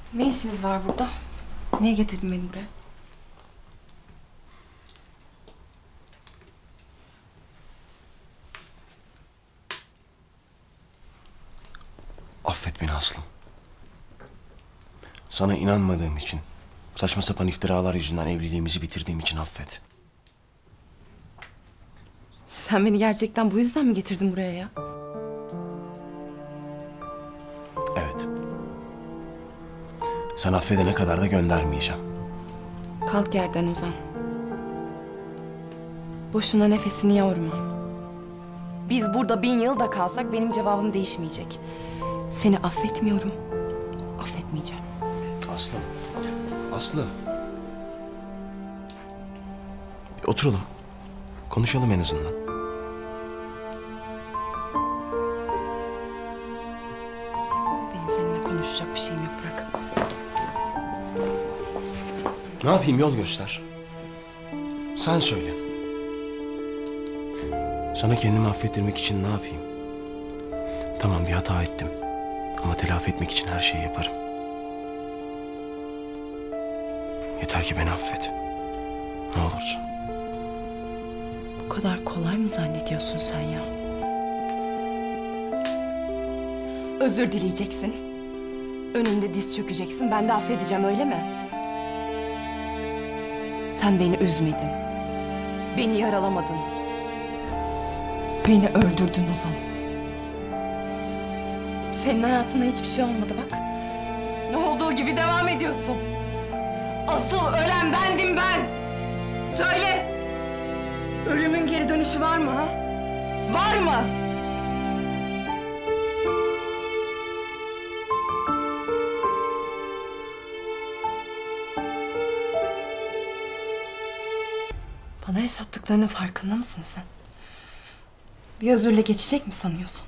Ne işiniz var burada? Niye getirdin beni buraya? Affet beni Aslım. Sana inanmadığım için, saçma sapan iftiralar yüzünden evliliğimizi bitirdiğim için affet. Sen beni gerçekten bu yüzden mi getirdin buraya ya? Evet. Sen affedene kadar da göndermeyeceğim. Kalk yerden Ozan. Boşuna nefesini yorma. Biz burada 1000 yıl da kalsak benim cevabım değişmeyecek. Seni affetmiyorum, affetmeyeceğim. Aslım, Aslım. Bir oturalım. Konuşalım en azından. Benim seninle konuşacak bir şeyim yok, bırak. Ne yapayım, yol göster. Sen söyle. Sana kendimi affettirmek için ne yapayım? Tamam, bir hata ettim. Ama telafi etmek için her şeyi yaparım. Yeter ki beni affet. Ne olursun. Bu kadar kolay mı zannediyorsun sen ya? Özür dileyeceksin. Önümde diz çökeceksin. Ben de affedeceğim, öyle mi? Sen beni üzmedin. Beni yaralamadın. Beni öldürdün Ozan. Senin hayatına hiçbir şey olmadı bak. Ne olduğu gibi devam ediyorsun. Asıl ölen bendim ben. Söyle. Ölümün geri dönüşü var mı ha? Var mı? Bana yaşattıklarının farkında mısın sen? Bir özürle geçecek mi sanıyorsun?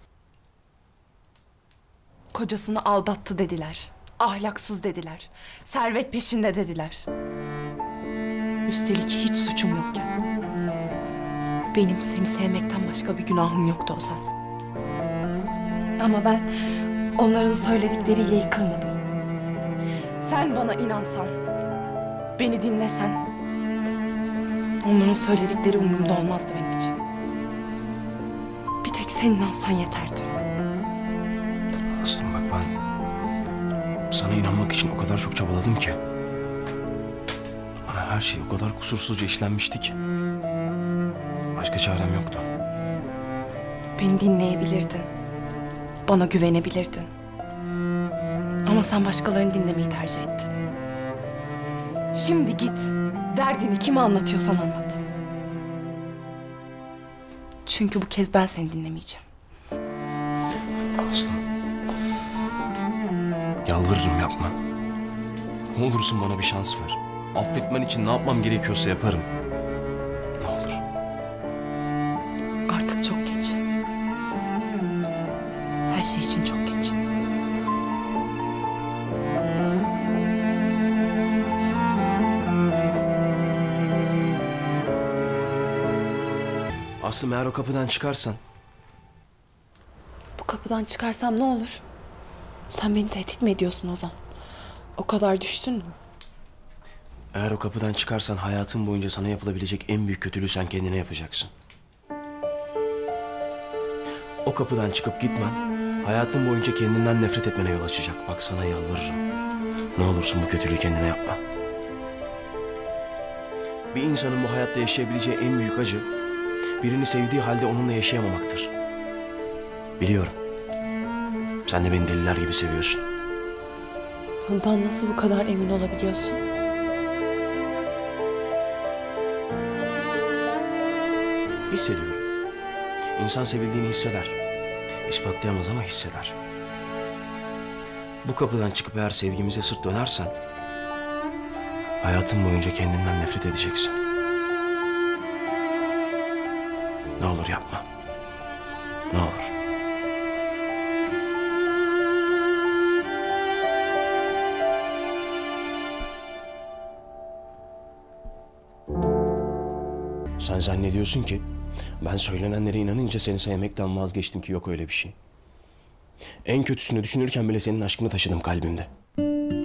Kocasını aldattı dediler. Ahlaksız dediler. Servet peşinde dediler. Üstelik hiç suçum yokken. Benim seni sevmekten başka bir günahım yoktu Ozan. Ama ben onların söyledikleriyle yıkılmadım. Sen bana inansan, beni dinlesen, onların söyledikleri umurumda olmazdı benim için. Bir tek sen inansan yeterdi. Aslım bak, ben sana inanmak için o kadar çok çabaladım ki. Ama her şey o kadar kusursuzca işlenmişti ki. Başka çarem yoktu. Beni dinleyebilirdin. Bana güvenebilirdin. Ama sen başkalarını dinlemeyi tercih ettin. Şimdi git. Derdini kime anlatıyorsan anlat. Çünkü bu kez ben seni dinlemeyeceğim. Aslım. Yalvarırım, yapma. Ne olursun bana bir şans ver. Affetmen için ne yapmam gerekiyorsa yaparım. Ne olur. Artık çok geç. Her şey için çok geç. Aslım, eğer o kapıdan çıkarsan... Bu kapıdan çıkarsam ne olur? Sen beni tehdit mi ediyorsun Ozan? O kadar düştün mü? Eğer o kapıdan çıkarsan hayatın boyunca sana yapılabilecek en büyük kötülüğü sen kendine yapacaksın. O kapıdan çıkıp gitmen hayatın boyunca kendinden nefret etmene yol açacak. Bak, sana yalvarırım. Ne olursun bu kötülüğü kendine yapma. Bir insanın bu hayatta yaşayabileceği en büyük acı, birini sevdiği halde onunla yaşayamamaktır. Biliyorum. Sen de beni deliler gibi seviyorsun. Bundan nasıl bu kadar emin olabiliyorsun? Hissediyorum. İnsan sevildiğini hisseder. İspatlayamaz ama hisseder. Bu kapıdan çıkıp eğer sevgimize sırt dönersen... hayatın boyunca kendinden nefret edeceksin. Ne olur yapma. Ne olur. Sen zannediyorsun ki ben söylenenlere inanınca seni sevmekten vazgeçtim ki yok öyle bir şey. En kötüsünü düşünürken bile senin aşkını taşıdım kalbimde.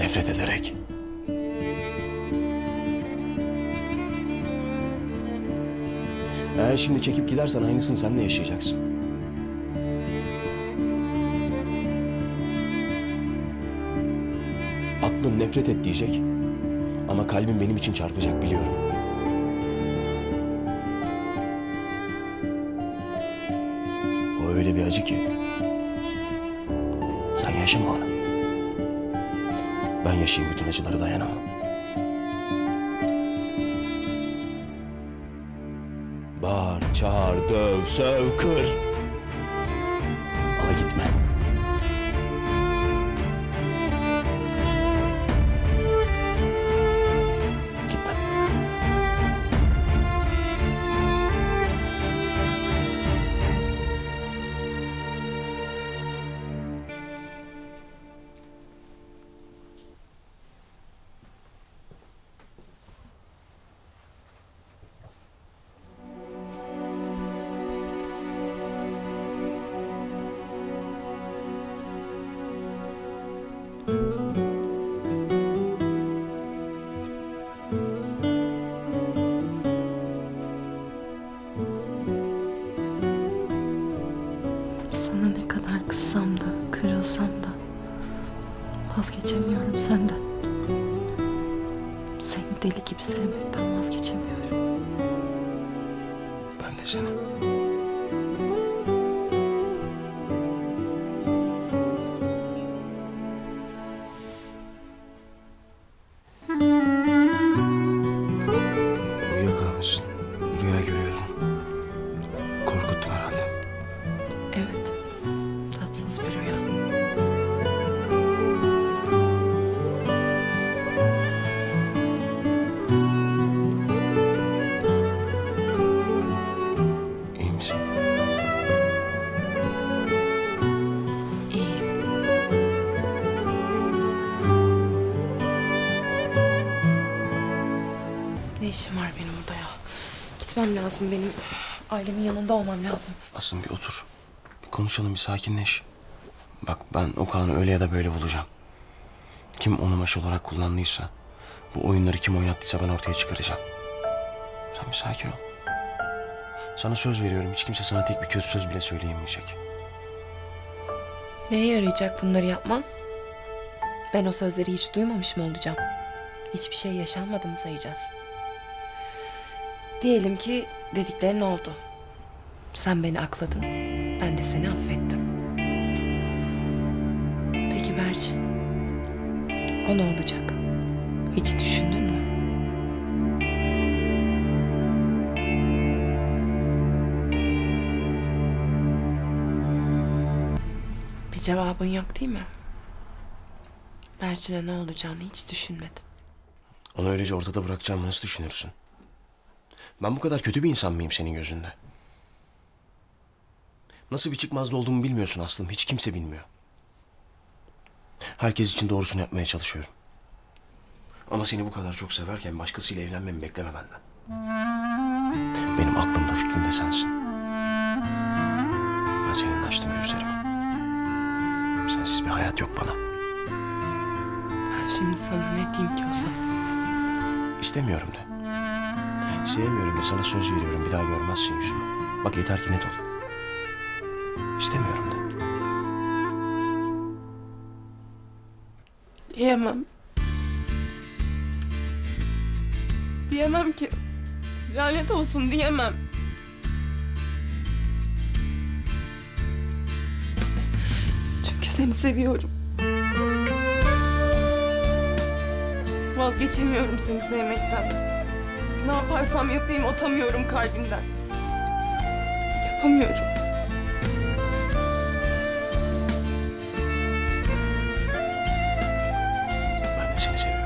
nefret ederek. Eğer şimdi çekip gidersen aynısını sen de yaşayacaksın. Aklın nefret et diyecek ama kalbim benim için çarpacak biliyorum. O öyle bir acı ki sen yaşama onu. Ben yaşayayım bütün acıları dayanamam. Bağır, çağır, döv, söv, kır. Ama gitme. Gitme. Sana ne kadar kızsam da, kırılsam da vazgeçemiyorum senden. Seni deli gibi sevmekten vazgeçemiyorum. Ben de seni. Uyuyakalmışsın. Rüya görüyorum. Korkuttum herhalde. Evet, tatsız bir rüya. İyi misin? İyiyim. Ne işim var benim burada ya? Gitmem lazım benim. Ailemin yanında olmam lazım. Aslında bir otur. Bir konuşalım, bir sakinleş. Bak ben Okan'ı öyle ya da böyle bulacağım. Kim onu maş olarak kullandıysa, bu oyunları kim oynattıysa ben ortaya çıkaracağım. Sen bir sakin ol. Sana söz veriyorum, hiç kimse sana tek bir kötü söz bile söyleyemeyecek. Neye yarayacak bunları yapman? Ben o sözleri hiç duymamış mı olacağım? Hiçbir şey yaşanmadı mı sayacağız? Diyelim ki dediklerin oldu. Sen beni akladın, ben de seni affettim. Peki Berçin, o ne olacak? Hiç düşündün mü? Bir cevabın yok değil mi? Berçin'e ne olacağını hiç düşünmedin. Onu öylece ortada bırakacağımı nasıl düşünürsün? Ben bu kadar kötü bir insan mıyım senin gözünde? Nasıl bir çıkmazda olduğumu bilmiyorsun Aslım. Hiç kimse bilmiyor. Herkes için doğrusunu yapmaya çalışıyorum. Ama seni bu kadar çok severken başkasıyla evlenmemi bekleme benden. Benim aklımda fikrimde sensin. Ben seninle açtım gözlerimi. Sensiz bir hayat yok bana. Ben şimdi sana ne diyeyim ki o zaman? İstemiyorum de. Sevmiyorum de, sana söz veriyorum, bir daha görmezsin yüzümü. Bak yeter ki net ol. İstemiyorum de. Diyemem. Diyemem ki. Lanet olsun diyemem. Çünkü seni seviyorum. Vazgeçemiyorum seni sevmekten. Ne yaparsam yapayım atamıyorum kalbimden. Yapamıyorum. Ben de seni seviyorum.